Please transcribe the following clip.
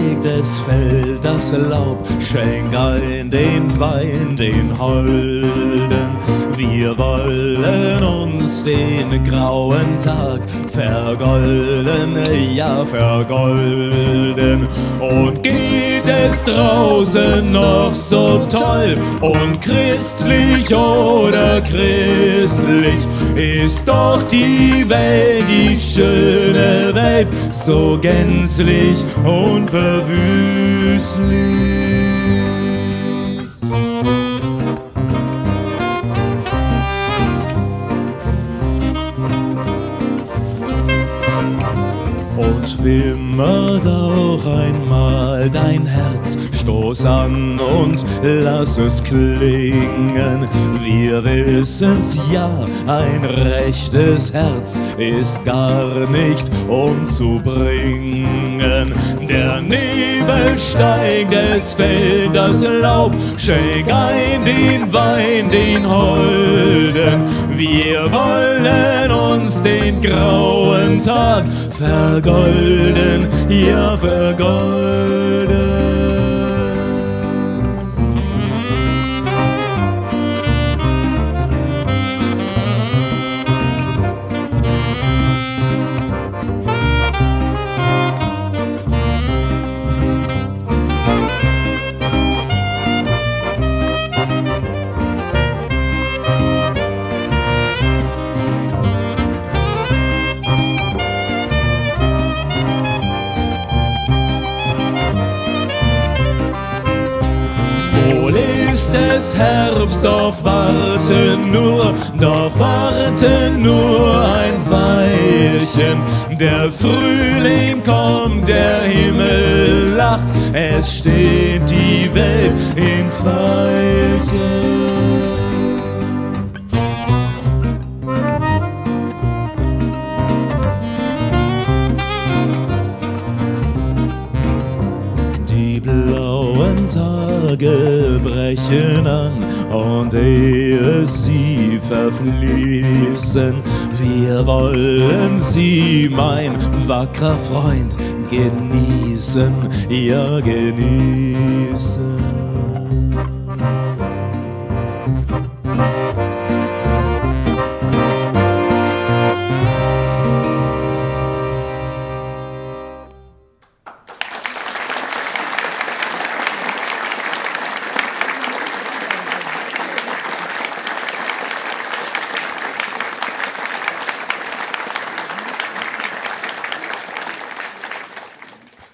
steigt, es fällt das Laub, schenk ein den Wein, den Holden. Wir wollen uns den grauen Tag vergolden, ja vergolden. Und geht es draußen noch so toll und christlich oder christlich, ist doch die Welt, die schöne Welt, so gänzlich und verwüstlich. Und wimmert auch einmal dein Herz, stoß an und lass es klingen. Wir wissen's ja, ein rechtes Herz ist gar nicht umzubringen. Der Nebel steigt, es fällt das Laub, schenk ein den Wein, den Holden. Wir wollen uns den grauen Tag vergolden, ja vergolden. Wohl ist es Herbst, doch warte nur ein Weilchen. Der Frühling kommt, der Himmel lacht, es steht die Welt in Veilchen. Die blauen Tage brechen an, und ehe sie verfließen, wir wollen sie, mein wackerer Freund, genießen, ja genießen.